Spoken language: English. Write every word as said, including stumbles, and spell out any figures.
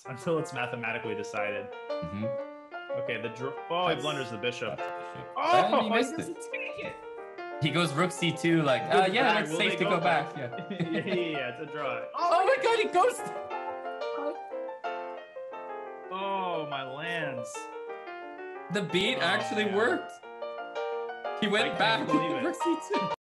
until it's mathematically decided. Mm-hmm. Okay, the draw. Oh, he blunders the bishop. That's the bishop. Oh, Well, he he missed doesn't it. take it. He goes rook c two, like, uh, Good yeah, back. it's Will safe they to go go back. back? Yeah. yeah, yeah, yeah, it's a draw. Oh my god, he goes. Oh, my lands. The beat Oh, actually man. worked. He went I back can't to believe it. rook c two.